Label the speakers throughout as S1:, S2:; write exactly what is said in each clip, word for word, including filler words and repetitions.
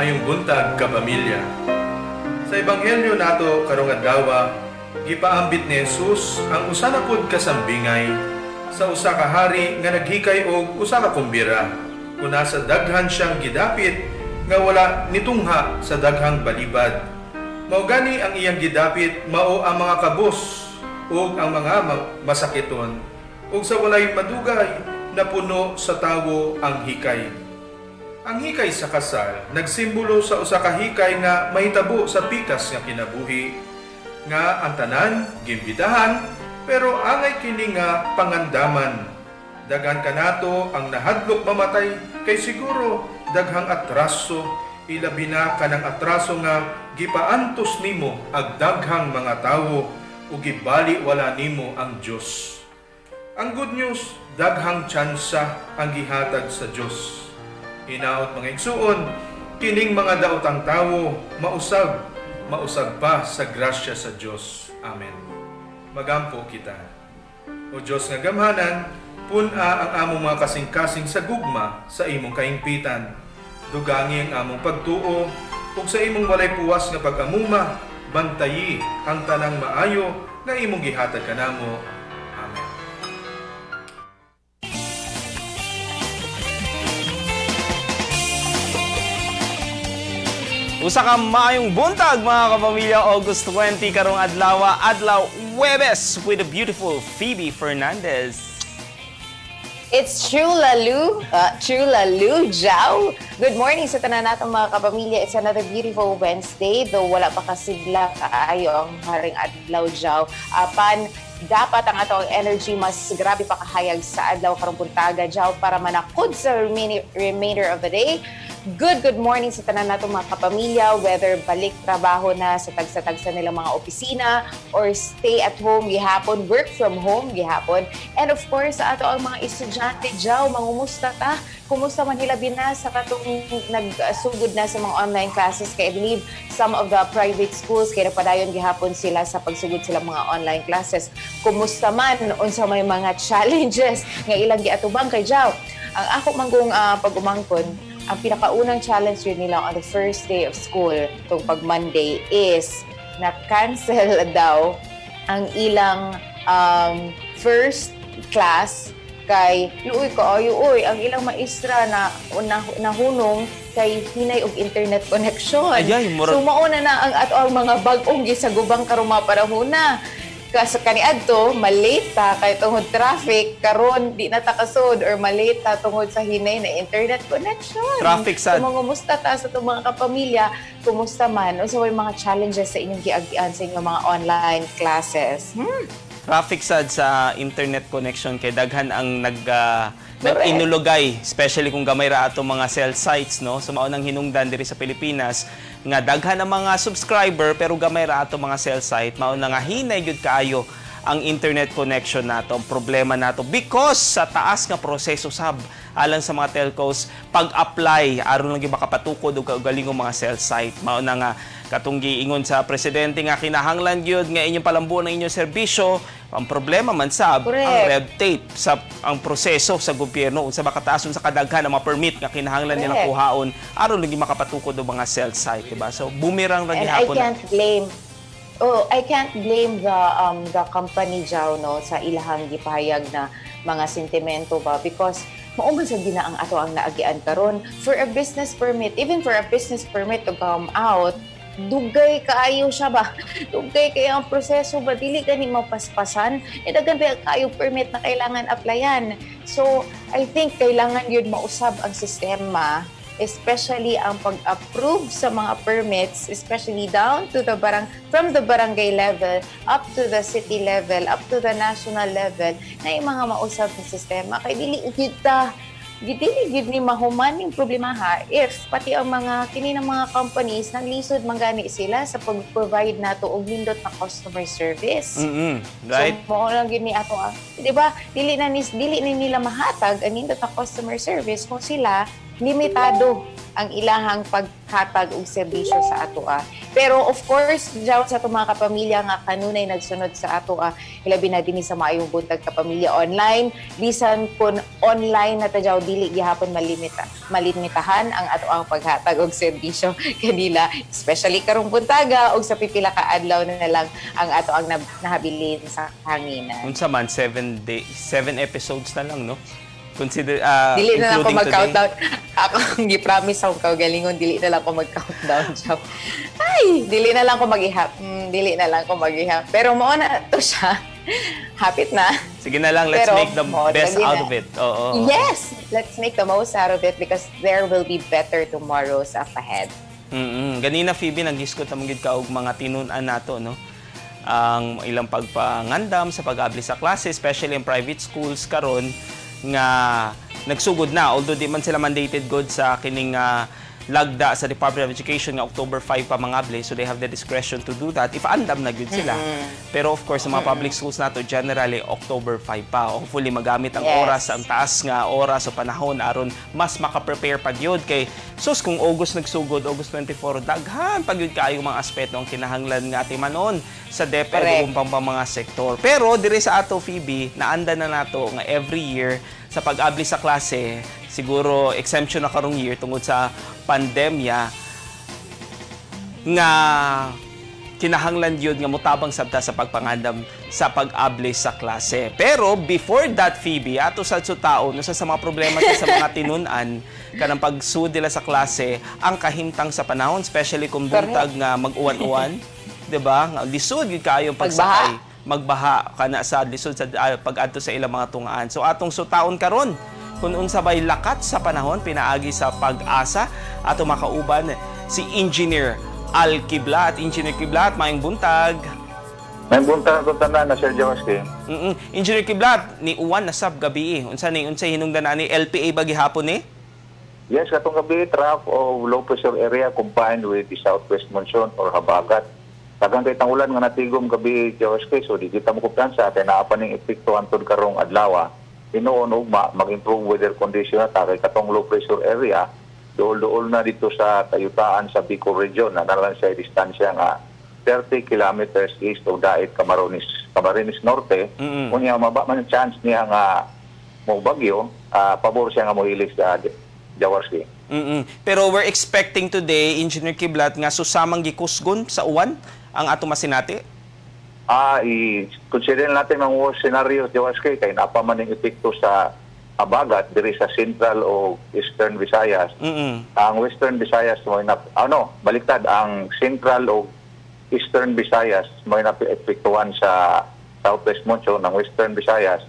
S1: Maayong buntag kapamilya. Sa ebanghelyo nato karong adlaw, gipaambit ni Jesus ang usa na pud kasambingay sa usa ka hari nga naghikay og usa ka kumbira. Kuna sa daghan siyang gidapit nga wala nitungha sa daghang balibad. Mao gani ang iyang gidapit mao ang mga kabus ug ang mga masakiton ug sa walay madugay na puno sa tawo ang hikay. Ang hikay sa kasal nagsimbolo sa usa ka hikay nga mahitabo sa pikas nga kinabuhi nga ang tanan gimbitahan pero angay kini nga pangandaman. Daghan kanato ang nahadlok mamatay kay siguro daghang atraso ilabi na kanang atraso nga gipaantos nimo ag daghang mga tawo ug gibali wala nimo ang Dios. Ang good news, daghang tsansa ang gihatag sa Dios. Hinaot mga igsuon, kining mga daotang tawo mausab, mausab pa sa grasya sa Dios. Amen. Magampo kita. O Dios nga gamhanan, pun-a ang among mga kasing-kasing sa gugma sa imong kaingpitan. Dugangi ang among pagtuo ug sa imong walay puwas nga pag-amuma, bantayi ang tanang maayo nga imong gihatag kanamo. Amen.
S2: Usa ka maayong buntag mga kapamilya, August twenty karong adlaw, adlaw Huwebes with the beautiful Phoebe Fernandez.
S3: It's true Lalu, uh, true Lalu Jao. Good morning sa tanan natong mga kapamilya. It's another beautiful Wednesday, though wala pa kasigla kaayo ang haring adlaw Jao. Apan dapat ang atong energy mas grabe pa kahayag sa adlaw karong buntaga Jao para manakod sa remainder of the day. Good, good morning sa tanan natong mga kapamilya, whether balik trabaho na sa tagsa-tagsa nilang mga opisina or stay at home gihapon, work from home gihapon. And of course, sa ato ang mga estudyante dyaw, mangumusta ta? Kumusta man hilabi na sa katong nagsugod na sa mga online classes? Kaya I believe some of the private schools, kaya napadayon gihapon sila sa pagsugod sila mga online classes. Kumusta man, unsa may mga challenges nga ilang giatubang kay dyaw? Ang ako manggong uh, pag-umangkon, ang pinakaunang challenge yun nila on the first day of school, itong pag Monday, is na-cancel daw ang ilang um, first class kay luoy ko ayo oy ang ilang maestra na na nahunong kay hinay og internet connection.
S2: Ayay,
S3: so mauna na ang ato ang mga bag-ong gisagubang karong mga panahon na. Kasi kaniadto malate ta kay tungod traffic karon di na ta kasud or malate ta tungod sa hinay na internet connection.
S2: Traffic sad.
S3: So, kumusta ta sa itong mga kapamilya? Kumusta man? O so, may mga challenges sa inyong giagian sa inyong mga online classes? Hmm.
S2: Traffic sad sa internet connection kay daghan ang nag uh, nag-inulogay, especially kung gamay ra ato mga cell sites, no? So maunang hinungdan diri sa Pilipinas nga daghan ang mga subscriber pero gamay ra ato mga cell site, mauna nga hinay gyud kaayo ang internet connection nato. Ang problema nato because sa taas nga proseso sab alang sa mga telcos pag-apply aron lang gyud makapatukod og kaugalingong mga cell site. Mauna nga katong giingon sa presidente nga kinahanglan gyud nga inyong palambuon ang inyong serbisyo. Ang problema man sab
S3: Correct.
S2: ang red tape sa ang proseso sa gobyerno unsa makataason sa kadaghan ang mga permit nga kinahanglan nilang kuhaon aron lagi makapatukod og mga cell site, diba? So bumirang ra gihapon.
S3: And I can't blame Oh, I can't blame the um the company jaw no sa ilahang gipahayag na mga sentimento ba because mao man sad gina ang ato ang naagian karon for a business permit, even for a business permit to come out, dugay kaayo siya ba? Dugay kay ang proseso ba dili gani mapaspasan? E daghan ba kaayo permit na kailangan applyan. So, I think kailangan yun mausab ang sistema, especially ang pag-approve sa mga permits, especially down to the barang from the barangay level up to the city level, up to the national level, na yung mga mausab na sistema. Kaya dili kita Dili gid ni mahumaning problema ha if pati ang mga kini ng mga companies naglisod manggani sila sa pag-provide nato og nindot na customer service.
S2: Mm-hmm. Right.
S3: So mo lang gid ni ato, di ba? Dili na nis dili ni nila mahatag ang nindot na customer service kung sila limitado ang ilahang paghatag og serbisyo sa ato. Pero of course, diyaw sa itong mga kapamilya nga kanunay nagsunod sa ato, uh, ilabi na din sa maayong buntag kapamilya online. Bisan kun online na tadyaw dili gihapon malimita, malimitahan ang ato ang paghatag og serbisyo kanila, especially karong buntaga og sa pipila ka adlaw na lang ang ato ang nahabilin sa hanginan.
S2: Unsa man seven day, seven episodes na lang, no? Consider uh,
S3: dili na lang ako mag-countdown. Ako ang gi-promise akong kaugalingon, dili na lang ako mag-countdown. Ay, dili na lang ako mag-ihap. Hmm, dili na lang ako mag-ihap. Pero mo na to siya. Hapit na.
S2: Sige na lang, let's
S3: Pero,
S2: make the
S3: mo,
S2: best out
S3: na.
S2: of it. Oo.
S3: Yes, let's make the most out of it because there will be better tomorrows up ahead.
S2: Mm-mm. Ganina, Phoebe, nag-discuss naman gid ka og mga tinunan nato, no? Ang ilang pagpangandam sa pag-abli sa klase, especially in private schools karon nga nagsugod na, although di man sila mandated good sa kining uh, lagda sa Department of Education nga October five pa mangabli, so they have the discretion to do that if andam na gyud sila. Mm-hmm. Pero of course sa mga public schools nato generally October five pa. Hopefully magamit ang
S3: yes.
S2: oras, ang taas nga oras o panahon aron mas maka-prepare pa gyud kay sus kung August nagsugod, August twenty-four, daghan pa gyud kaayo mga aspeto ang kinahanglan nga atimanon sa DepEd ug pang mga sektor. Pero dire sa ato, Phoebe, naanda na nato nga every year sa pag-abli sa klase, siguro exemption na karong year tungod sa pandemya, nga kinahanglan yun nga mutabang sabta sa pagpangandam sa pag-abli sa klase. Pero before that, Phoebe, ato sa taon, no, sa mga problema sa mga tinunan, kanang pagsud nila sa klase, ang kahimtang sa panahon, especially kung buntag nga mag-uwan-uwan, diba? Nga lisod yun kayo pagsakay. Magbaha kana sa lisod sa uh, pag-adto sa ilang mga tungaan. So atong sutaon karon kun unsabay lakat sa panahon pinaagi sa pag-asa ato makauban si Engineer Al Kiblat. Engineer Kiblat, maayong buntag.
S4: Maayong buntag ko tanan na Sir Jawaski.
S2: Mm, -mm. Engineer Kiblat, ni uwan na sab gabi. Unsa ni unsay hinungdan ani L P A ba gihapon ni?
S4: Yes, katong gabi trough of low pressure area combined with the southwest monsoon or habagat. Tagang kay tangulan nga natigom gabi Jawaski, so di kita mo kumpiyansa kay naa pa ning epekto antod karong adlaw. Tinuon ugma mag-improve weather condition ta kay katong low pressure area dool-dool na dito sa kayutaan sa Bicol region na naran siya distansya nga thirty kilometers east of Daet Camarines Camarines Norte. Mm-hmm. Unya maba man chance niya nga mo bagyo, uh, pabor siya nga mohilis sa Jawaski.
S2: Mm-hmm. Pero we're expecting today, Engineer Kiblat, nga susamang gikusgon sa uwan ang ato masinati?
S4: Ah, i-consider natin ang worst scenario, Jawaski, kay napaman ng epekto sa habagat diri sa Central o Eastern Visayas. Mm-hmm. Ang Western Visayas mo na ano, baliktad ang Central o Eastern Visayas mo na epektuhan sa Southwest monsoon ng Western Visayas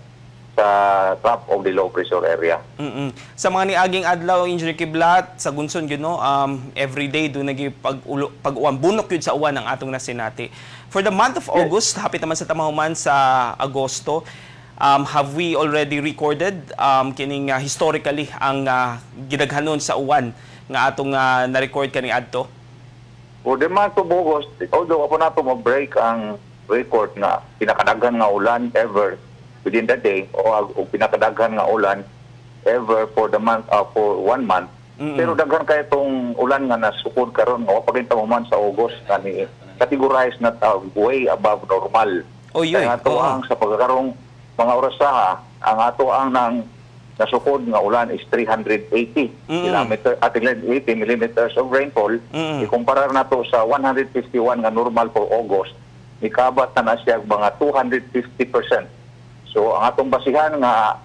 S4: sa top of the low pressure area.
S2: Mm-hmm. Sa mga niaging adlaw, Engineer Kiblat, sa Gunson yun, no, um, every day doon naging pag-uwan, bunok yun sa uwan ang atong nasinati. For the month of August, yes. Hapit naman sa tamahuman sa Agosto, um, have we already recorded um, kining uh, historically ang uh, gidaghanon sa uwan nga atong uh, na-record kani adto?
S4: For the month of August, although ako na ito mag-break ang record na pinakadaghan nga ulan ever within the day o, o pinakadaghan nga ulan ever for the month uh, for one month. Mm-hmm. Pero daghan kay itong ulan nga nasukod karon nga pagkinta mo man sa August kani categorized na uh, way above normal.
S2: Oh, yun.
S4: Kaya ato ang sa pagkarong mga oras sa ang ato ang nang nasukod nga ulan is three hundred eighty mm-hmm. kilometers at eighty millimeters of rainfall. Mm-hmm. Ikumpara nato sa one hundred fifty-one nga normal for August, ikabat na na siya mga two hundred fifty percent. So ang atong basihan nga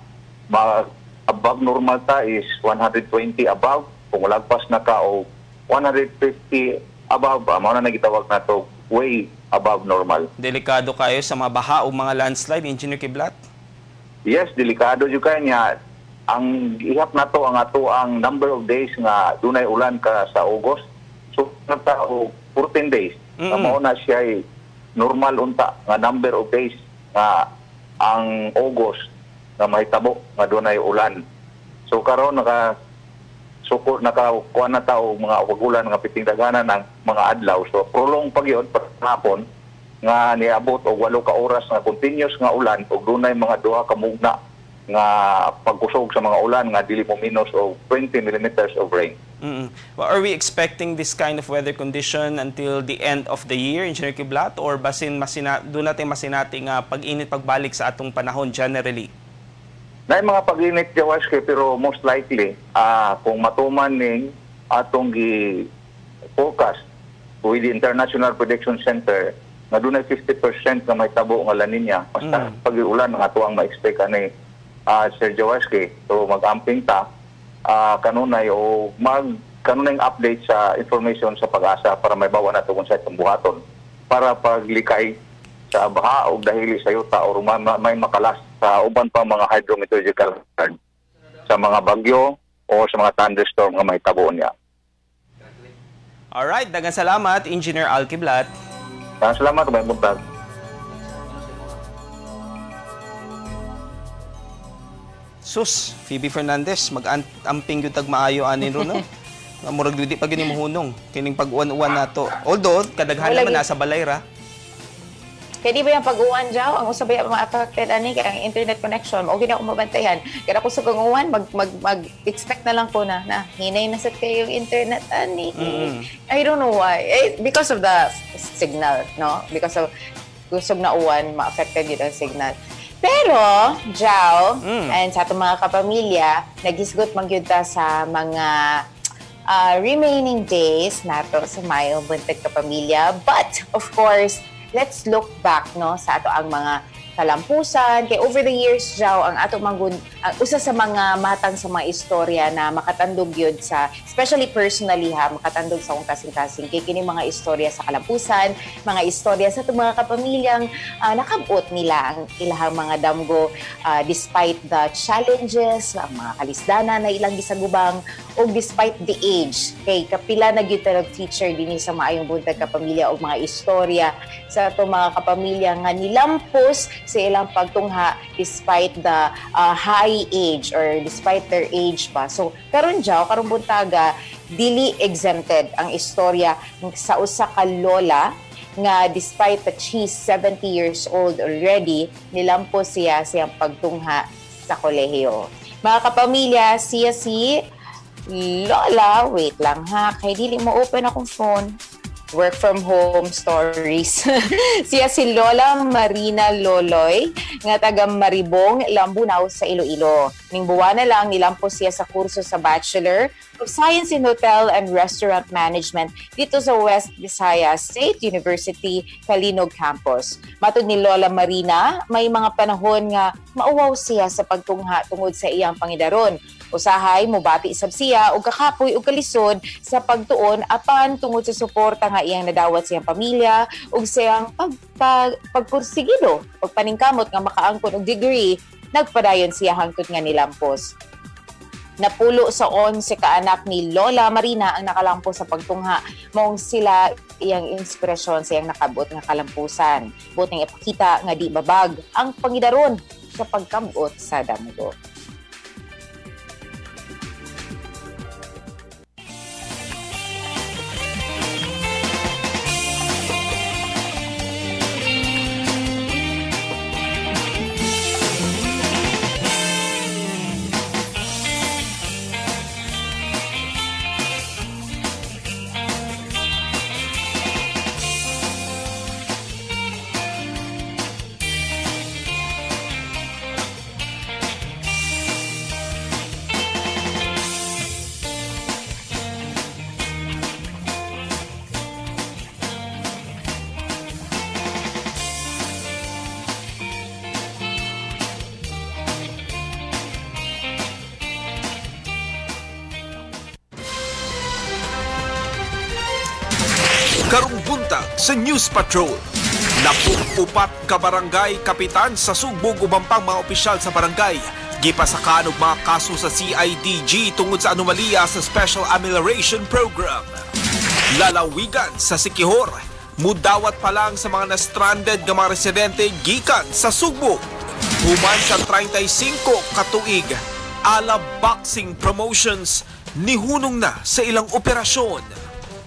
S4: above normal ta is one hundred twenty above, kung lagpas na ka o one hundred fifty above, mao na nagitawag nato way above normal.
S2: Delikado kayo sa mga baha o mga landslide, Engineer Kiblat?
S4: Yes, delikado jud kay niya. Ang ihap nato ang ato ang number of days nga dunay ulan ka sa August. So nata o fourteen days. Mm-hmm. Mao na siya normal unta nga number of days nga ang August na mahitabo nga dunay ulan. So karon naka sukor nakakuha na tao mga ulan nga piting daghanan ng mga adlaw. So prolong pagyon hapon nga niabot og walo ka oras nga continuous nga ulan ug dunay mga duha ka mugna nga pagkusog sa mga ulan nga dili mo minus og twenty millimeters of rain.
S2: Mm-mm. Well, are we expecting this kind of weather condition until the end of the year, Engineer Kiblat? Or basin masina, doon natin masinating uh, pag-init pagbalik sa atong panahon generally?
S4: Na mga pag-init, Jawaske, pero most likely, uh, kung matuman ning atong gi-forecast with the International Prediction Center, na doon ay fifty percent na may tabo ng La Nina. Basta mm. pag-iulan, nga ito ang ma-expect ani uh, Sir Jawaske. So mag-amping ta, uh, kanunay o mag kanunay update sa information sa pag-asa para may bawa na ito kung sa itong buhaton. Para paglikay sa baha o dahili sa yuta o may, may makalas sa uban pa mga hydrometeorological record sa mga bagyo o sa mga thunderstorm nga may tabo niya.
S2: Alright, dagang salamat, Engineer Al Kiblat.
S4: Salamat, may buntag.
S2: Sus, Phoebe Fernandez, mag-amping yung tagmaayo anin ron, no? Murag di pa gini mohunong, kining pag-uwan-uwan nato. Although, kadaghan naman nasa balay ra.
S3: Kaya di ba yung pag-uwan dyaw, ang usabay ang ma-affected ani kaya ang internet connection, o gina ko mabantayan. Kaya ako sa pag-uwan, mag-expect mag, mag na lang po na, na hinay na sa kayo yung internet ani. Mm-hmm. I don't know why. Eh, because of the signal, no? Because of kusog na uwan, ma-affected yun ang signal. Pero, Jao, mm. and sa itong mga kapamilya, nagisgot magyuta sa mga uh, remaining days nato sa Mayong Buntag Kapamilya. But, of course, let's look back no sa ato ang mga kalampusan kay over the years jaw ang ato manggun uh, usa sa mga matang sa mga istorya na makatandog gyud sa especially personally ha makatandog sa akong kasing-kasing kay kini mga istorya sa kalampusan, mga istorya sa atong mga kapamilyang uh, nakabot nila ang ilahang mga damgo uh, despite the challenges, ang mga kalisdanan na ilang gisagubang o despite the age kay kapila na gyud feature dinhi sa Maayong Buntag Kapamilya o mga istorya sa atong mga kapamilya nga nilampos sa ilang pagtungha despite the uh, high age or despite their age pa. So, karon jaw, karong buntaga, dili exempted ang istorya sa usa ka lola nga despite that she's seventy years old already, nilampos siya siyang pagtungha sa kolehiyo. Mga kapamilya, siya si Lola, wait lang ha, kay dili mo open akong phone. Work from home stories. Siya si Lola Marina Loloy, nga taga Maribong, Lambunaw sa Iloilo. Ning buwan na lang nilampos siya sa kurso sa Bachelor of Science in Hotel and Restaurant Management dito sa West Visayas State University, Kalinog Campus. Matud ni Lola Marina, may mga panahon nga mauwaw siya sa pagtungha tungod sa iyang pangidaron. Usahay, mubati isab siya o kakapoy o kalisod sa pagtuon apan tungod sa suporta nga iyang nadawat siyang pamilya o siyang pag, pag, pagpursigido o paningkamot nga makaangkon og degree, nagpadayon siya hangtod nga nilampos. Napulo sa onse ka anak ni Lola Marina ang nakalampos sa pagtungha. Maong sila iyang inspirasyon sa iyang nakabot nga kalampusan. Buting ipakita nga di babag ang pangidaron sa pagkabot sa damgo.
S5: Karong buntag sa News Patrol. Napupupat ka barangay kapitan sa sugbog ubang pang mga opisyal sa barangay. Gipasakaan og mga kaso sa C I D G tungod sa anomalya sa Special Amelioration Program. Lalawigan sa Siquijor. Mudawat pa lang sa mga na-stranded nga mga residente gikan sa sugbog. Human sa thirty-five katuig, ala boxing promotions nihunong na sa ilang operasyon.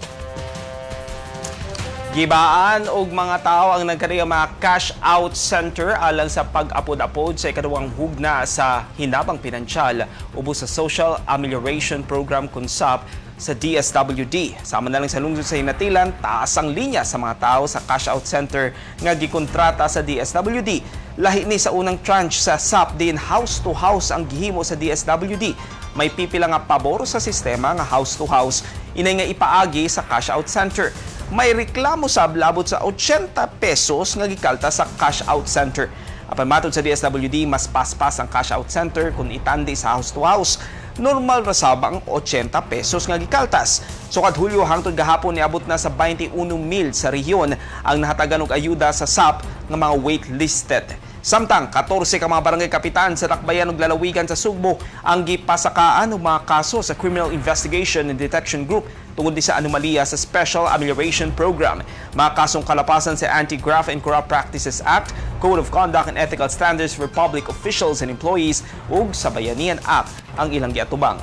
S2: Gibaan og mga tao ang nagkariya mga cash out center alang sa pag-apod-apod sa ikaduhang hugna sa hinabang pinansyal ubos sa Social Amelioration Program K U N S A P sa D S W D. Sama na lang sa lungsod sa Hinatilan, taas ang linya sa mga tao sa cash out center nga gikontrata sa D S W D. Lahi ni sa unang tranche sa S A P din house to house ang gihimo sa D S W D. May pipila nga pabor sa sistema nga house to house inay nga ipaagi sa cash out center. May reklamo sa labot sa eighty pesos nga gikalta sa cash out center. Apan matod sa D S W D, mas paspas ang cash out center kung itandi sa house to house. Normal ra sabang eighty pesos nga gikaltas. Sukad Hulyo hangtod gahapon niabot na sa twenty-one mil sa rehiyon ang nahatagan og ayuda sa S A P nga mga waitlisted. Samtang fourteen ka mga barangay kapitan sa Dakbayan ug lalawigan sa Sugbo ang gipasakaan og mga kaso sa Criminal Investigation and Detection Group tungod di sa anomalya sa Special Amelioration Program. Mga kasong kalapasan sa Anti-Graft and Corrupt Practices Act, Code of Conduct and Ethical Standards for Public Officials and Employees ug sa Bayanihan Act ang ilang giatubang.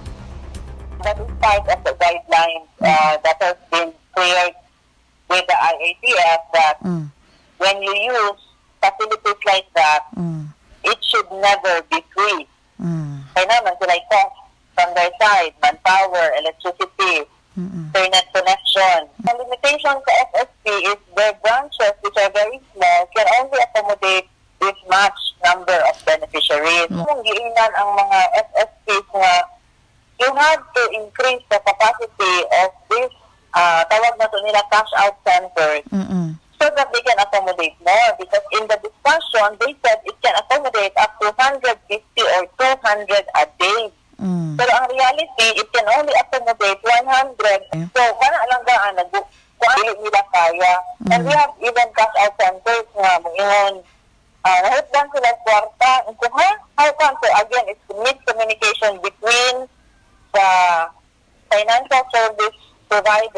S6: That is part of the guidelines uh, that has been cleared with the I A T F that mm. when you use facilities like that, mm. it should never be free. Mm. Kaya naman sila cost from their side, manpower, electricity, mm-mm. internet connection. The limitation sa F S P is their branches, which are very small, can only accommodate this much number of beneficiaries. Mm. Kung giinan ang mga F S Ps nga, you have to increase the capacity of this, uh, tawag na to nila cash out centers, mm-mm. so that they can accommodate more. Because in the discussion, they said it can accommodate up to one hundred fifty or two hundred a day. Mm. Pero ang reality, it can only accommodate one hundred. Mm. So, wala lang gaan, kung nila kaya. Mm. And we have even cash out centers nga, mga uh, nahitban sila kwarta. And kung ha, how come? So, again, it's miscommunication between the financial service provider.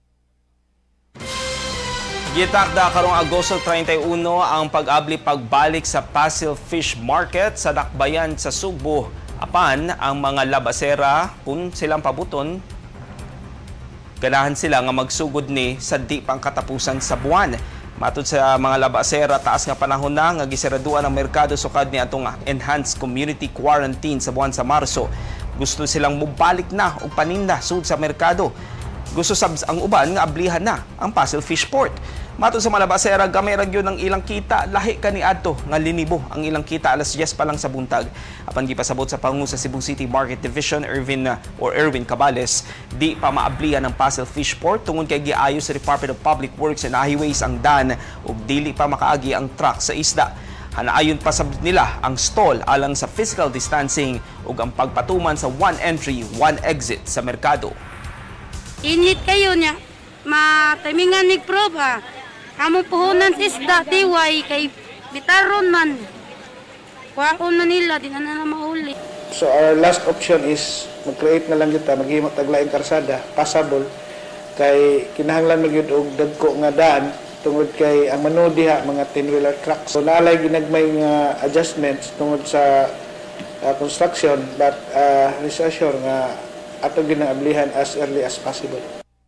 S2: Gitakda karong Agosto thirty-one ang pag-abli pagbalik sa Pasil Fish Market sa Dakbayan sa Sugbo. Apan, ang mga labasera, kung silang pabuton, ganahan sila nga magsugod ni sa di pang katapusan sa buwan. Matod sa mga labasera, taas nga panahon na nga giseraduan ang merkado sukad ni atong enhanced community quarantine sa buwan sa Marso. Gusto silang mubalik na o paninda sud sa merkado. Gusto sabs ang uban nga ablihan na ang Pasil Fish Port. Matod sa mga labasera, gamay ra gyud ang ilang kita, lahi kani adto nga linibo ang ilang kita alas diyes pa lang sa buntag. Apan gipasabot sa pangu sa Cebu City Market Division Erwin or Erwin Cabales, di pa maablihan ang Pasil Fish Port tungod kay giayo sa Department of Public Works and Highways ang dan ug dili pa makaagi ang truck sa isda. Hanaayon pa sab nila ang stall alang sa physical distancing ug ang pagpatuman sa one entry, one exit sa merkado.
S7: Init kayo niya, matimingan ni proba. Amo puhunan isda, tiway, kay bitaron man. Kuhaon na nila, di na na mahuli.
S8: So our last option is mag-create na lang kita, maghimot taglaing karsada, passable. Kay kinahanglan magyud og dagko nga daan, tungod kay ang manood diha mga ten-wheeler trucks. So naalay ginagmay nga adjustments tungod sa uh, construction, but uh, reassure nga ato ginaablihan as early as possible.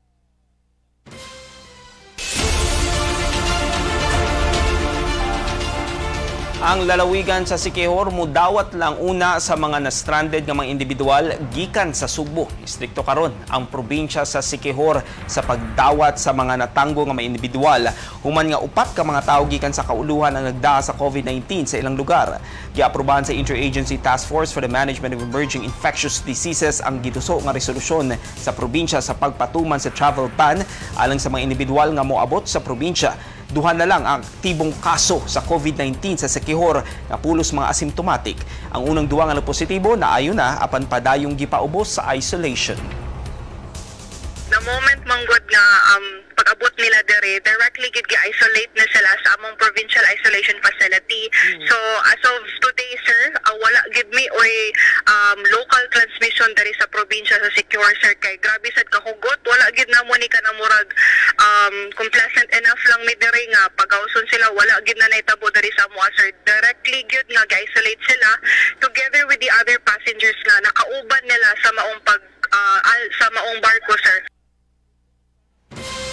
S2: Ang lalawigan sa Siquijor mudawat lang una sa mga na-stranded nga mga individual gikan sa Sugbo. Istrikto karon ang probinsya sa Siquijor sa pagdawat sa mga natanggo nga mga individual. Human nga upat ka mga tawo gikan sa kauluhan ang nagdaa sa COVID nineteen sa ilang lugar. Giaprobahan sa Interagency Task Force for the Management of Emerging Infectious Diseases ang gituso nga resolusyon sa probinsya sa pagpatuman sa travel ban alang sa mga individual nga moabot sa probinsya. Duha na lang ang aktibong kaso sa COVID nineteen sa Siquijor nga pulos mga asymptomatic. Ang unang duwa nga positibo naayo na apan padayong gipaubos sa isolation.
S9: The moment manggod nga um, pag-abot nila dere, directly gid gi-isolate na sila sa among provincial isolation facility. Mm. So as of today sir, uh, wala gid mi oy um, local transmission dere sa probinsya sa Siquijor sir, kay grabe sad kahugot, wala gid na mo ni kanang murag um, complacent enough lang mi dere nga pagawson sila, wala gid na naitabo dere sa mo sir. Directly gid nga gi-isolate sila together with the other passengers nga nakauban nila sa maong pag uh, al, sa maong barko sir.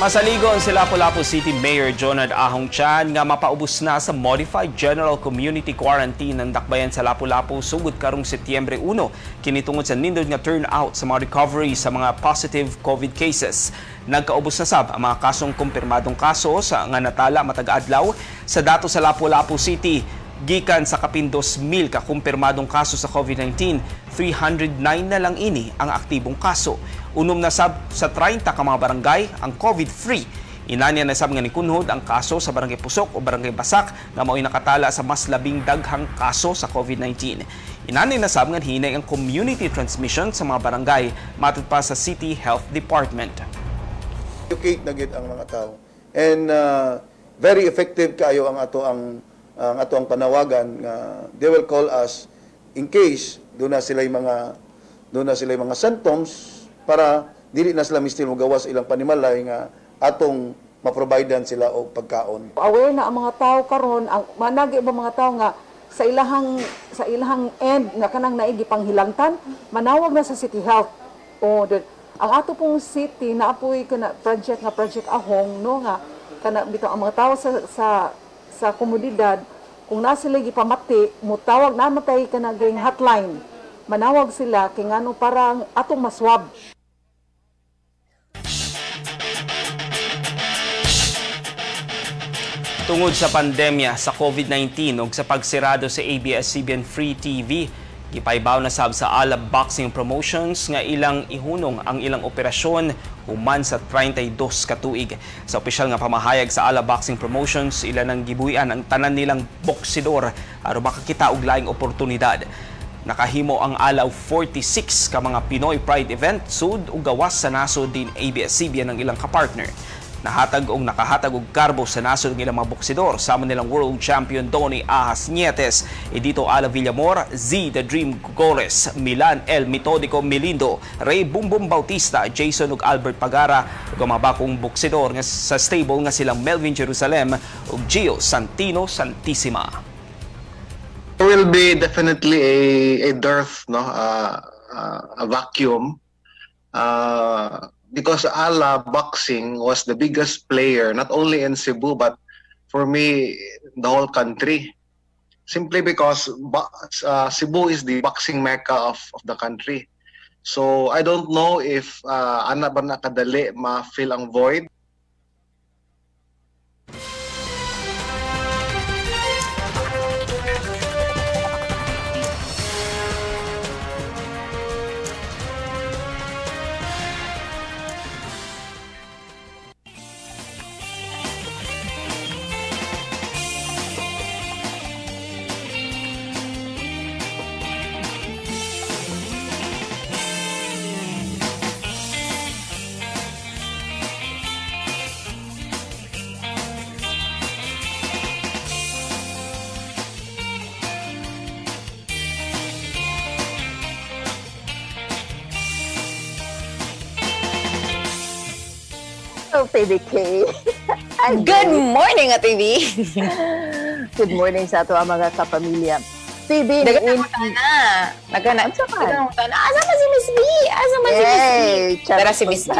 S2: Masaligon si Lapu-Lapu City Mayor Jonard Ahong Chan nga mapaubos na sa Modified General Community Quarantine ng dakbayan sa Lapu-Lapu sugod karong Setyembre uno kinitungod sa nindot nga turnout sa mga recovery sa mga positive COVID cases. Nagkaubos na sab ang mga kasong kumpirmadong kaso sa nga natala matag adlaw sa dato sa Lapu-Lapu City. Gikan sa kapindos mil ka kumpirmadong kaso sa COVID nineteen, three hundred nine na lang ini ang aktibong kaso. Unom na sab sa thirty ka mga barangay ang COVID-free. Inanya na sab nga nikunhod ang kaso sa Barangay Pusok o Barangay Basak nga mao'y nakatala sa mas labing daghang kaso sa COVID nineteen. Inanya na sab nga hinay ang community transmission sa mga barangay matod pa sa City Health Department.
S10: Educate na gid ang mga tao. And uh, very effective kayo ang ato ang ang ato ang panawagan nga they will call us in case doon na sila mga doon na sila mga symptoms para dili na sila mistil magawas ilang panimalay nga atong maprovidean sila og pagkaon.
S11: Aware na ang mga tao karon, ang managi ba mga tao nga sa ilahang sa ilahang end nga kanang naigi panghilangtan, manawag na sa City Health. O ang ato pong city naapoy kana project nga project Ahong no nga kana bitaw ang mga tao sa sa sa komunidad, kung na sila gipamati, mutawag na matay ka na gayong hotline. Manawag sila, kay ngano parang atong maswab.
S2: Tungod sa pandemya sa COVID nineteen ug sa pagsirado sa A B S C B N Free T V, gipaibaw na sab sa Alab Boxing Promotions nga ilang ihunong ang ilang operasyon human sa thirty-two ka tuig. Sa opisyal nga pamahayag sa Alab Boxing Promotions, ilan ang gibuhian ang tanan nilang boksidor aron makakita og laing oportunidad. Nakahimo ang alaw forty-six ka mga Pinoy Pride event sud ug gawas sa nasod din A B S C B N ang ilang kapartner. Nahatag og nakahatag og karbo sa nasod ng ilang mga boksidor sama nilang World Champion Donnie Ahas Nietes, Edito Ala Villamor, Z The Dream Gores, Milan El Metodico Melindo, Ray Bumbum Bautista, Jason ug Albert Pagara ug mga bakong boksidor nga sa stable nga silang Melvin Jerusalem ug Gio Santino Santissima.
S12: There will be definitely a, a dearth, no, uh, uh, a vacuum. Uh, Because Ala Boxing was the biggest player, not only in Cebu, but for me, the whole country. Simply because uh, Cebu is the boxing mecca of, of the country. So I don't know if uh, ana ba nakadali ma-fill ang void.
S13: P D K.
S3: Good morning, Ate V.
S13: Good morning sa ato ang mga kapamilya. P B,
S3: nagkakamutan na. Nagkakamutan na. Asa ba si Miss B? Asa ba si Miss B? Tara si Miss B.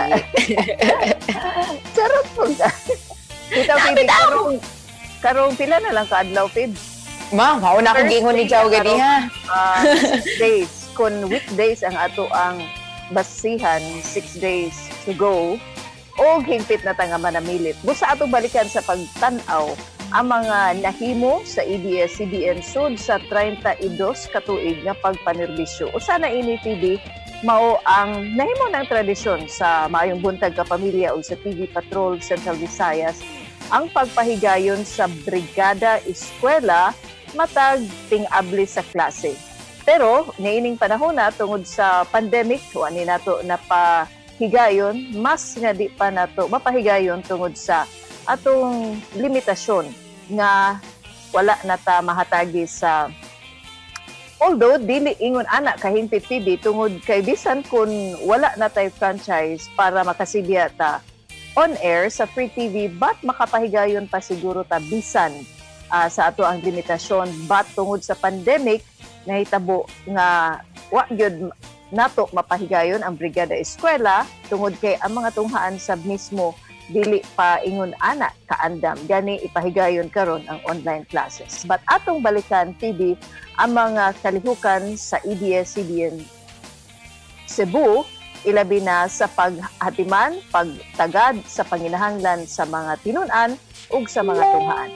S13: Charot po ka. Ikaw, P B, karong, karong pila na lang kaadlaw, P B.
S3: Ma, mauna akong gingon ni Jao gani ha.
S13: Six days. Kung weekdays ang ato ang basihan, six days to go, o hingpit na tanga manamilit. Busa atong balikan sa pagtanaw ang mga nahimo sa A B S C B N sud sa thirty-two ka tuig nga pagpanerbisyo. Usa na ini T V mao ang nahimo ng tradisyon sa Maayong Buntag Kapamilya o sa T V Patrol Central Visayas ang pagpahigayon sa Brigada Eskwela matag ting-abli sa klase. Pero niining panahon na tungod sa pandemic, wani nato na pa higayon, mas nga di pa nato mapahigayon tungod sa atong limitasyon nga wala na ta mahatagi sa although dili ingon ana kahingpit T V tungod kay bisan kun wala na tay franchise para makasigya ta on air sa Free T V, but makapahigayon pa siguro ta bisan uh, sa ato ang limitasyon, but tungod sa pandemic nahitabo nga wa gyud nato mapahigayon ang Brigada Eskwela tungod kay ang mga tunghaan sa mismo dili pa ingon ana kaandam gani ipahigayon karon ang online classes. But atong balikan T V ang mga kalihukan sa E D S C B N Cebu, ilabi na sa paghatiman, pagtagad sa panginahanglan sa mga tinun-an ug sa mga tunghaan.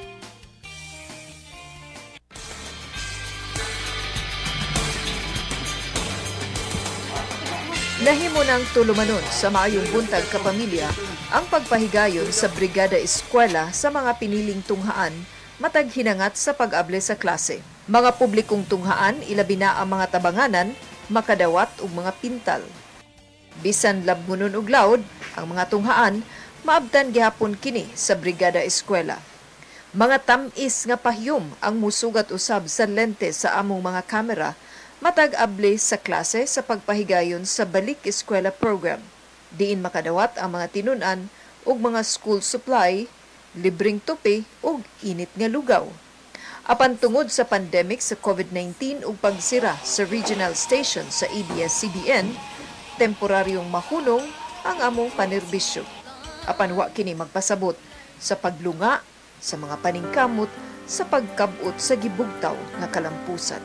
S14: Nahimo ng tulumanon sa maayong buntag kapamilya ang pagpahigayon sa Brigada Eskwela sa mga piniling tunghaan matag hinangat sa pag-able sa klase. Mga publikong tunghaan ilabi na ang mga tabanganan, makadawat ug mga pintal. Bisan labngunon og laod, ang mga tunghaan maabtan gihapon kini sa Brigada Eskwela. Mga tamis nga pahyom ang musugat usab sa lente sa among mga kamera matag able sa klase sa pagpahigayon sa Balik Eskwela program. Diin makadawat ang mga tinun-an ug mga school supply, libreng tupi ug init nga lugaw. Apan tungod sa pandemic sa COVID nineteen ug pagsira sa regional station sa A B S C B N, temporaryong mahunong ang among panerbisyo. Apan wa kini magpasabot sa paglunga sa mga paningkamot sa pagkabot sa gibugtaw nga kalampusan.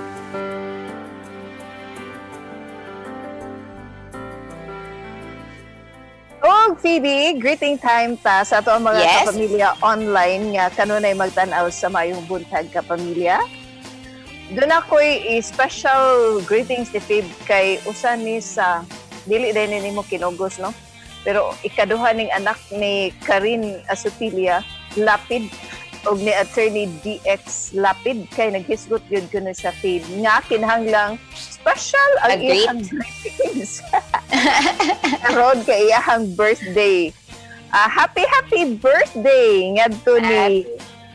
S13: Og Phoebe, greeting time ta sa ato ang mga
S3: Yes.
S13: kapamilya online nga kanunay magtan-aw sa mayong buntag kapamilya. Doon ako'y special greetings ni Phoebe kay usa ni sa dili din ni mo kinugos, no? Pero ikaduha ning anak ni Karin Asutilia Lapid og ni attorney D X Lapid kay naghisgot gyud kuno sa Phoebe nga kinahanglang special ang
S3: Agreed.
S13: iyang greetings. Karon kay iyang birthday. Uh, happy happy birthday ngadto ni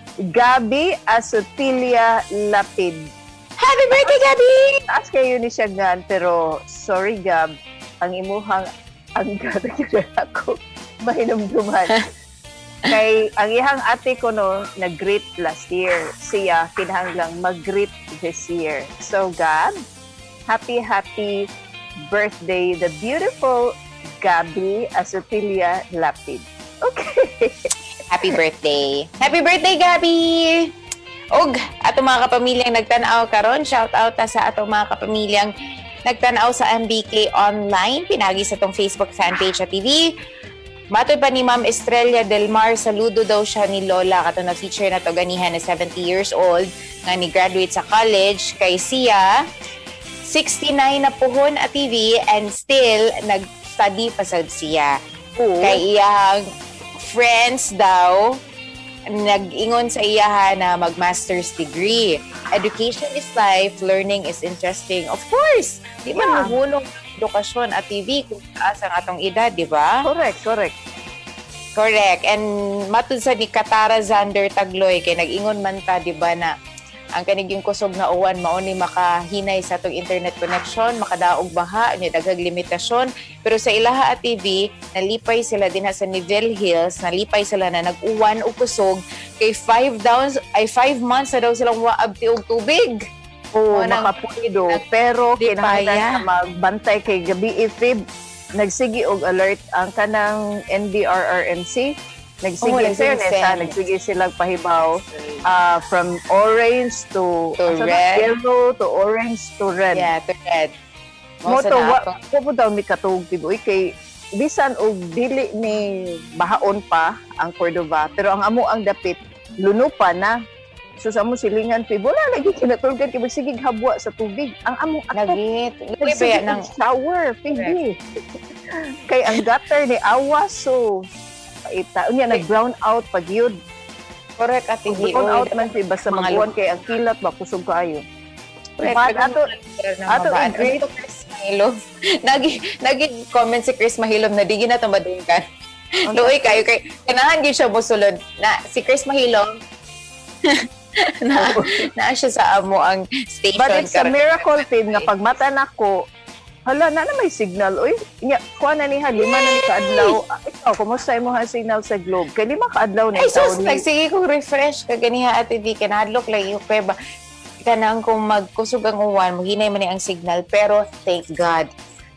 S13: Gabi Asutilia Lapid.
S3: Happy birthday, Gabi!
S13: Taas kayo ni siya gan, pero sorry Gab, ang imuhang ang gada ako mahinumduman. Kay ang ihang ate ko no, nag-greet last year. Siya kinahanglang mag-greet this year. So Gab, happy happy birthday, the beautiful Gabi Asutilia Lapid. Okay.
S3: Happy birthday. Happy birthday, Gabi! Og atong mga kapamilyang nagtanaw karon, shout out ta sa atong mga kapamilyang nagtanaw sa M B K online, pinagi sa tong Facebook fanpage at T V. Matoy pa ni Ma'am Estrella Del Mar, saludo daw siya ni Lola kato na feature na to ganihan na seventy years old nga ni graduate sa college kay siya sixty-nine na puhon at T V and still nag-study pa sad siya.
S13: Ooh.
S3: Kay iyang friends daw nag-ingon sa iyaha na mag-master's degree. Education is life, learning is interesting. Of course, di ba
S13: Yeah.
S3: mahulong edukasyon at T V kung taas ang atong edad, di ba?
S13: Correct, correct.
S3: Correct. And matud sa ni Katara Zander Tagloy, kay nag-ingon man ta, di ba, na ang kaniging kusog na uwan mao ni makahinay sa atong internet connection, makadaog baha, ni daghang limitasyon. Pero sa ilaha at T V, nalipay sila din sa Nivelle Hills, nalipay sila na nag-uwan o kusog kay five downs ay five months na daw silang waabti og tubig.
S13: Oo,
S3: Mo nang-
S13: makapulido. Pero
S3: Di
S13: kinahanglan
S3: paya.
S13: na magbantay kay gabi ifib. Nagsigi og alert ang kanang N D R R M C. Nagsigi,
S3: Oo,
S13: in fairness,
S3: nagsigi
S13: ha,
S3: sense.
S13: nagsigi silang pahibaw uh, from orange to,
S3: To
S13: asa na?
S3: red.
S13: Yellow to orange to red.
S3: Yeah, to red.
S13: Mo
S3: Mo sa
S13: to, wa,
S3: nato.
S13: wa po daw mi katog tiboy kay bisan og dili ni bahaon pa ang Cordova, pero ang amo ang dapit luno pa na. So sa amo silingan pi wala lagi kinatulgan kay sige habwa sa tubig. Ang amo
S3: Nagit. Luwi pa
S13: Nagsige
S3: yan ng
S13: og shower, pindi. Kay ang gutter ni awas so paita unya nag brown out pag yun.
S3: correct at T V.
S13: Brown out man si basta
S3: Mga
S13: magbuwan kay ang kilat ba kusog kaayo.
S3: Correct.
S13: But ato ato
S3: Ato
S13: i-greet
S3: Chris Mahilov. Nagi nagi comment si Chris Mahilov na di na tumadungkan. Luoy kayo kay kanahan gyud siya mosulod na si Chris Mahilov. na na siya sa amo ang station.
S13: But it's a
S3: karon.
S13: miracle thing nga pag mata nako hala na na may signal oy nya kuha na ni ha lima na ni kaadlaw. Ah, ikaw kumusta imo ha signal sa globe kay lima kaadlaw na
S3: Ay
S13: itaw
S3: sus,
S13: ni
S3: nagsige kong refresh ka ganiha at T V kanadlok lang yung peba. Kanang kung magkusog ang uwan, maghinay man ni ang signal pero thank God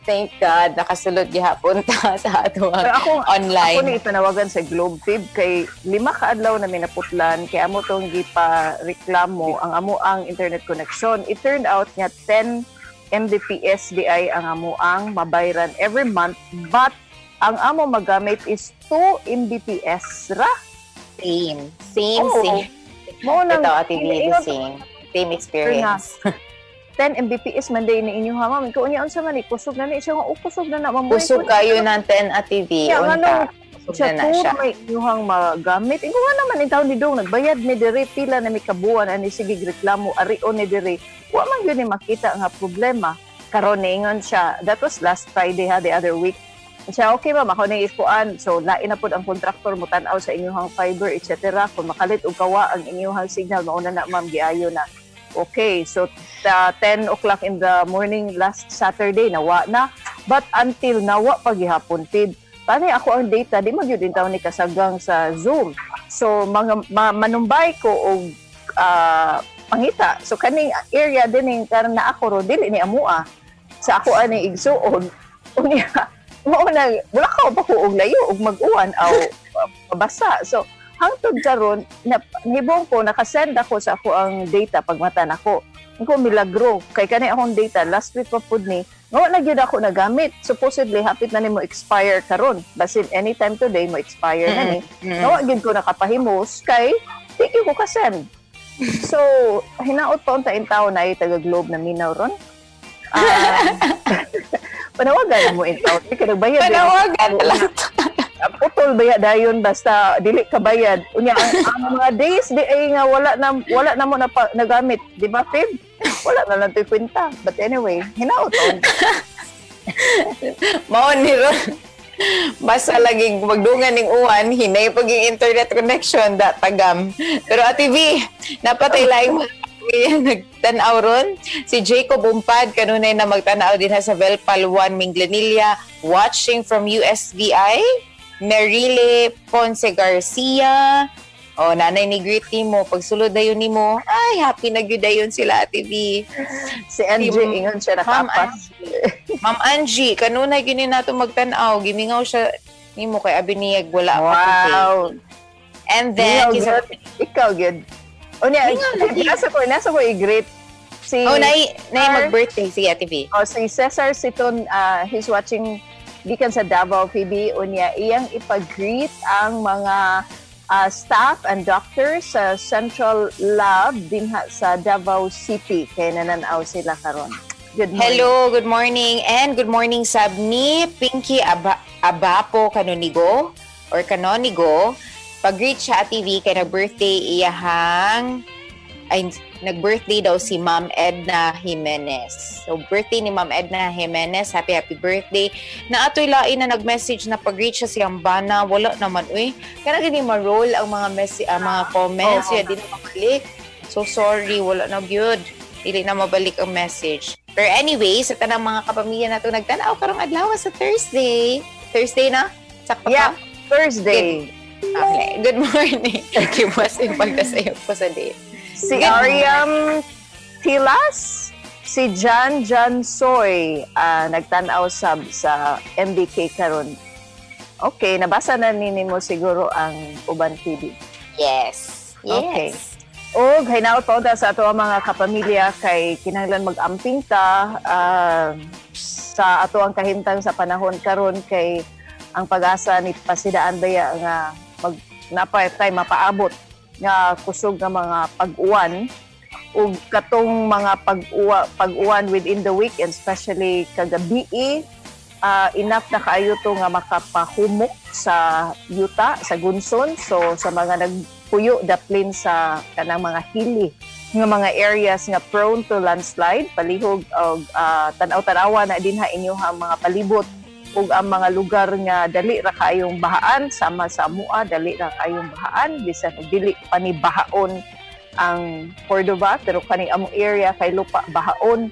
S3: Thank God, nakasulod gihapon ta sa ato
S13: ako,
S3: online.
S13: Ako ni ipanawagan sa Globe T V kay lima ka adlaw na minaputlan kay amo tong gipa reklamo ang amo ang internet connection. It turned out nga ten megabits per second di ay ang amo ang mabayran every month, but ang amo magamit is two megabits per second ra.
S3: Same. Same,
S13: Oo.
S3: same.
S13: Mo nang
S3: Ito, Ate V, the same. Same experience.
S13: ten megabits per second man day ni inyo ha, ma'am. Ikaw niya, unsa man, kusog na ni siya, nga, kusog na na, mamuhay.
S3: Kusog kayo ng ten at T V.
S13: Yeah,
S3: Unta.
S13: ano,
S3: Kusog
S13: siya
S3: na na siya.
S13: to, may inyuhang magamit. Ikaw nga naman, itaw ni Dong, nagbayad ni Dere, pila na may kabuan, ani sige, reklamo, arion ni Dere. Wa man yun ni makita nga problema. Karon ningon siya, that was last Friday ha, the other week. Siya, okay ma'am, ako na ipuan. So, lain na po ang kontraktor mo tanaw sa inyong fiber, et cetera. Kung makalit o kawa ang inyong signal, mauna na ma'am, giayo na. Okay, so uh, ten o'clock in the morning last Saturday, nawa na. But until nawa paghihapon, tid, tani ako ang data, di magyud din taon ni kasagang sa Zoom. So, mga ma, manumbay ko og uh, pangita. So, kaning area din yung karang na ako ro, dili ni amua. Sa ako ani igsuon. Unya, mo na, wala ka pa ko og layo, og mag-uwan, aw pabasa. So, hangtod karon na nibong ko nakasend ako sa ako ang data pagmata nako. Ko milagro kay kani akong data last week pa pud ni. Nga na gyud ako nagamit. Supposedly hapit na nimo expire karon. Basin anytime today mo expire na ni. Nga gyud ko nakapahimos kay di ko ka send. So hinaot pa unta in taon na taga Globe na minaw ron. Uh, panawagan mo in taon. Di ka nagbayad.
S3: Panawagan lang.
S13: Putol bayad dayon basta dili ka bayad. Unya ang, ang mga days di ay nga wala na wala na mo na pa, nagamit, di ba, Fib? Wala na lang to'y kwenta. But anyway, hinaot on.
S3: Mao ni ron. Basta laging magdungan ning uwan, hinay pag yung internet connection da tagam. Pero Ate V, napatay laing mga nagtanaw ron. Si Jacob Umpad kanunay na magtanaw din sa Velpal one Minglanilla, watching from U S V I. Merile Ponce Garcia. O, nanay ni Gritty mo. Pagsulod dayon ni mo, ay, happy na gyud dayon sila, Ate V.
S13: Si Angie, ingon siya nakapas.
S3: Ma'am Angie, kanunay gini nato magtanaw. Gimingaw siya ni mo kay Abiniyag. Wala
S13: wow.
S3: pa today. And then,
S13: Ikaw, ikaw good. O niya, nasa ko, nasa ko i-greet. Si
S3: oh, nai, nai mag-birthday. Sige, Ate V.
S13: O, si Cesar Siton, uh, he's watching gikan sa Davao, Phoebe, unya iyang ipag-greet ang mga uh, staff and doctors sa Central Lab dinha sa Davao City. Kaya nananaw sila karon. Good morning.
S3: Hello, good morning. And good morning sab ni Pinky Aba Abapo Canonigo or Canonigo. Pag-greet siya T V kay na-birthday iyahang ay nag-birthday daw si Ma'am Edna Jimenez. So, birthday ni Ma'am Edna Jimenez. Happy, happy birthday. Na ato'y lain na nag-message na pag-reach siya siyang bana. Wala naman, uy. Kaya hindi ma-roll ang mga, message, uh, mga comments. Oh, hindi na mabalik. So, sorry. Wala na good. Hindi na mabalik ang message. Pero anyway, sa tanang mga kapamilya na ito nagtanaw, karong adlaw sa Thursday. Thursday na? Sakto
S13: yeah,
S3: pa?
S13: Thursday.
S3: Good, okay. Good morning. Thank you, boss. Yung pagkasayok ko sa day.
S13: Si Ariam Tilas, si John John Soy, uh, nagtanaw sab sa M B K karon. Okay, nabasa na nini mo siguro ang uban T V.
S3: Yes. Yes.
S13: Okay. O, hinaot pa unta sa ato ang mga kapamilya kay kinahanglan mag-amping ta uh, sa ato ang kahimtang sa panahon karon kay ang pag-asa ni pasidaan baya nga mag napay tay mapaabot nga kusog nga mga pag-uwan ug katong mga pag-uwa pag-uwan within the week and especially kagabi uh, enough na kaayo to nga makapahumok sa yuta sa gunson. So sa mga nagpuyo daplin sa kanang mga hili nga mga areas nga prone to landslide, palihog og uh, tanaw-tanawa na dinha inyohang mga palibot ug ang mga lugar nga dali ra kaayong bahaan sama sa mua dali ra kaayong bahaan bisan dili pa ni bahaon ang Cordova pero kani among area kay lupa bahaon.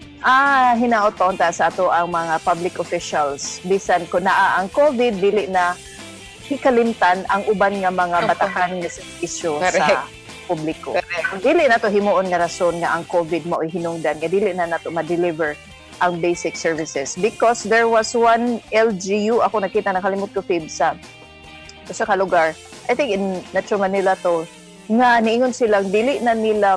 S13: Ah hinaot pa unta sa ato ang mga public officials bisan kun naa ang COVID dili na hikalimtan ang uban nga mga batakan nga servisyo sa publiko. Dili na to himuon nga rason nga ang COVID mao hinungdan nga dili na nato ma-deliver ang basic services. Because there was one L G U, ako nakita, nakalimut ko, Fib, sa, sa kalugar. I think in Metro Manila to, nga niingon silang dili na nila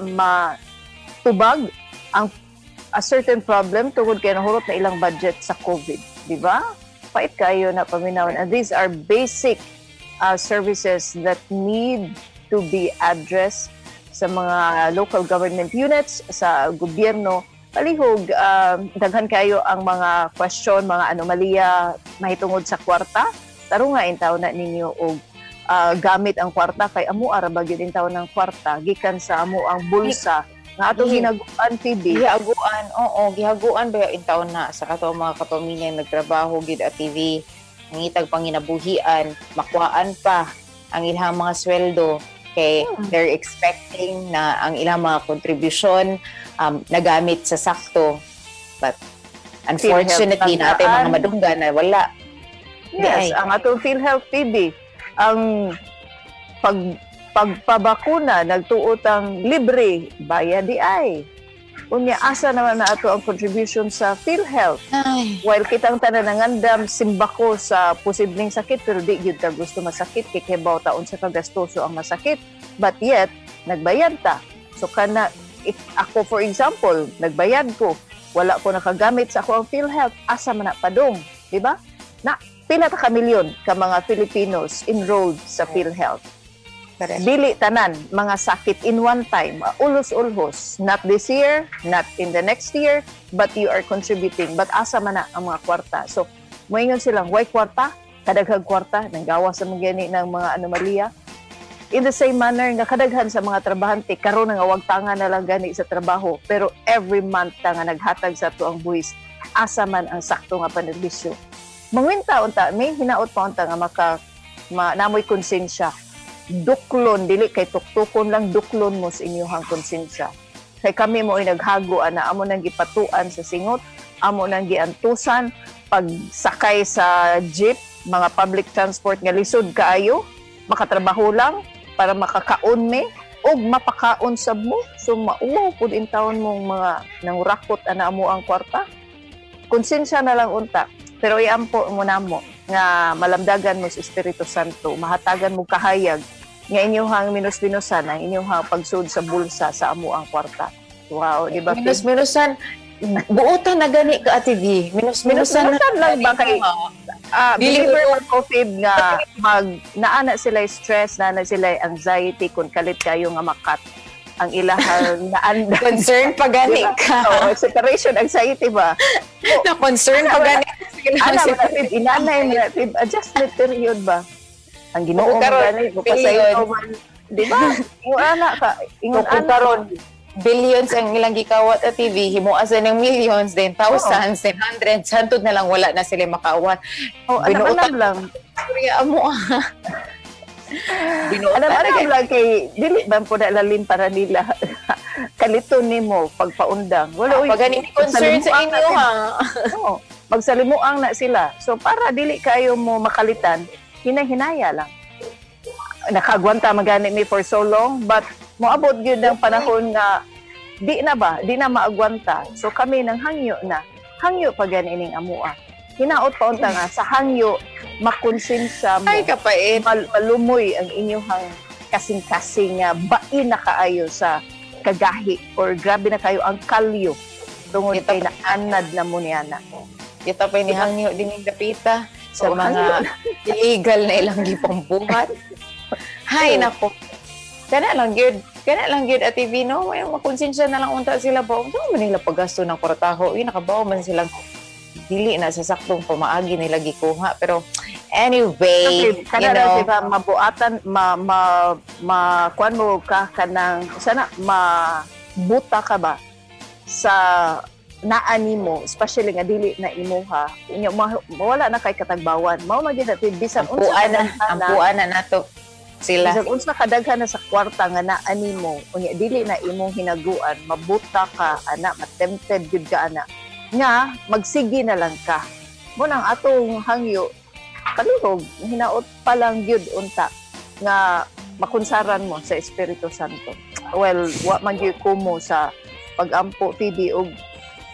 S13: matubag ang a certain problem tungod kay nahurot na ilang budget sa COVID. Di ba? Pait kayo na paminawon. And these are basic uh, services that need to be addressed sa mga local government units, sa gobyerno. Palihog, uh, daghan kayo ang mga question, mga anomalya mahitungod sa kwarta. Taro nga intaw na ninyo og uh, gamit ang kwarta kay amo ara ba gyud intaw ng kwarta gikan sa amo ang bulsa nga atong hinaguan, Phoebe.
S3: Gihaguan, oo, gihaguan ba intaw na sa kato mga kapamilya nagtrabaho gid at T V, ngitag panginabuhian, makuhaan pa ang ilang mga sweldo kay hmm. they're expecting na ang ilang mga contribution um, nagamit sa sakto. But unfortunately, natin mga madunggan na wala.
S13: Yes, Di, ang atong PhilHealth, Phoebe, ang pag pagpabakuna, nagtuotang libre, bayad di ay. Unya, asa naman na ato ang contribution sa PhilHealth. Ay. While kitang tananangandam, simbako sa posibleng sakit, pero di yun ka gusto masakit, kikibaw taon sa kagastoso ang masakit. But yet, nagbayad ta. So, kana, if ako for example, nagbayad ko, wala ko nakagamit sa ako ang PhilHealth, asa man na padong, di ba? Na, pila ta ka milyon ka mga Filipinos enrolled sa PhilHealth. Dili tanan, mga sakit in one time, ulos-ulhos. Not this year, not in the next year, but you are contributing. But asa man na ang mga kwarta. So, moingon silang, why kwarta? Kadaghag kwarta, nanggawa sa mga gani ng mga anomalya. In the same manner, nga kadaghan sa mga trabahante, karon nga wag tanga na lang gani sa trabaho, pero every month ta nga naghatag sa to ang buwis, asa man ang sakto nga panerbisyo. Mangwinta unta, may hinaot pa unta nga maka, ma, namoy konsensya. Duklon, dili kay tuktukon lang, duklon mo sa inyong konsensya. Kay kami mo ay naghago na amo nang gipatuan sa singot, amo nang giantusan, pagsakay sa jeep, mga public transport nga lisod kaayo, makatrabaho lang para makakaon me, o mapakaon sab mo. So mauwaw pud in taon mong mga nangurakot ana amo ang kwarta. Konsensya na lang unta. Pero iampo mo na mo nga malamdagan mo sa Espiritu Santo, mahatagan mo kahayag nga inyong minus-minusan ang inyong pagsud sa bulsa sa amo ang kwarta. Wow, di ba?
S3: Minus-minusan, buotan na gani ka Ate V. Minus-minusan
S13: Minus lang ba kay uh, believer or COVID nga mag naana sila stress, naana sila anxiety kung kalit kayo nga makat ang ilahang naanda.
S3: Concern pa gani ka.
S13: Oh, separation anxiety ba?
S3: Na concern pa gani.
S13: Ano ba inanay na adjustment period ba? Ang Ginoo gani ko pasayo man, di ba? Yung ana ka, ingon karon
S3: billions ang ilang gikawat at T V, himuasa ng millions, then thousands, oh. then hundreds, hantod na lang wala na sila makawat.
S13: Oh, binuutan lang.
S3: Kuya mo ah.
S13: Alam-alam lang kay dili ba po na lalim para nila kaliton nimo pagpaundang. Wala
S3: ah, pag gani concern sa inyo ha.
S13: Oo. Magsalimuang na sila. So para dili kayo mo makalitan, hinahinaya lang. Nakagwanta magani mi for so long, but moabot gyud ang panahon nga di na ba, di na maagwanta. So kami nang hangyo na. Hangyo pa gani ning amua. Hinaot pa unta nga sa hangyo makonsensya mo.
S3: Ay kapait.
S13: Mal malumoy ang inyong kasing-kasing nga bain na kaayo sa kagahi or grabe na kayo ang kalyo tungod kay naanad na mo niana.
S3: Kita pa ni hangyo dining dapita sa oh, mga illegal na ilang gipang buhat. Hay oh. Nako. Kana lang gyud, kana lang gyud at T V no, may makonsensya na lang unta sila ba. Unsa man nila paggasto ng kwartaho? Uy, nakabaw man silang dili na sa saktong pamaagi nila gikuha. Pero anyway,
S13: okay,
S3: you know,
S13: diba, mabuatan ma ma, ma kuan mo ka kanang sana mabuta ka ba sa naani mo, especially nga dili na imuha, inyo wala na kay katagbawan. Mao man gyud natin bisan
S3: unsa na ampuan na nato sila.
S13: Bisan unsa kadaghan na sa kwarta nga naani mo, unya dili na imong hinaguan, mabuta ka ana, matempted gyud ka ana. Nga magsigi na lang ka. Mo nang atong hangyo kalihog hinaot pa lang gyud unta nga makunsaran mo sa Espiritu Santo. Well, wa man gyud kumo sa pagampo P B og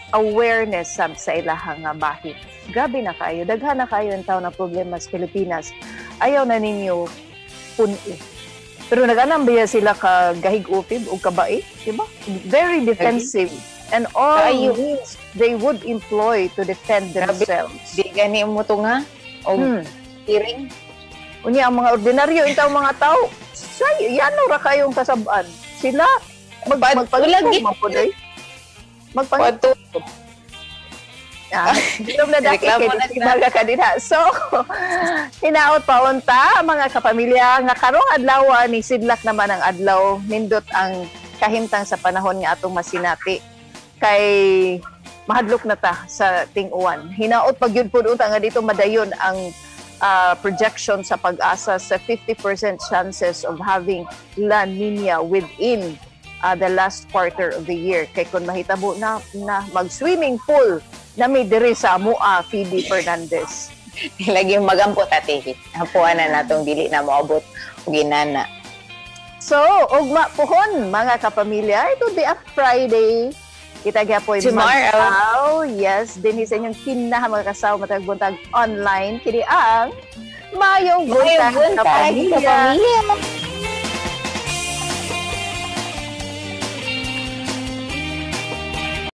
S13: awareness sa, sa ilahang nga bahid. Grabe na kayo, daghan na kayo ang tao na problema sa Pilipinas. Ayaw na ninyo puno. Pero nag-anambiya sila ka gahig-upib o kabae, di ba? Very defensive. And all
S3: Kayo.
S13: means they would employ to defend themselves.
S3: Di gani mo to nga? O
S13: Hmm.
S3: hearing?
S13: Unya ang mga ordinaryo, itaw mga tao, say, yan ra kayong kasabaan. Sila, mag, magpagpag mapuday. Magpagpag Ah, dilom na dati
S3: Reklamo
S13: kay
S3: na
S13: Timaga ka din ha. So, hinaot pa unta mga kapamilya nga karong adlaw ni sidlak naman ang adlaw nindot ang kahimtang sa panahon nga atong masinati kay mahadlok na ta sa ting-uwan. Hinaot pag yun po unta nga dito madayon ang uh, projection sa pag-asa sa fifty percent chances of having La Nina within uh, the last quarter of the year. Kay kung mahitabo na, na mag-swimming pool na may diri sa Mua, Phoebe Fernandez.
S3: Lagi yung magampo ati. Hapuan na natong dili na maabot o ginana.
S13: So, ugma pohon mga kapamilya, it will be a Friday. Kita kaya po yung
S3: Tomorrow.
S13: Yes, din sa inyong kinaha mga kasaw matag-buntag online. Kini ang Mayong Buntag
S3: Mayong Buntag,
S13: Kapamilya.
S3: Kapamilya.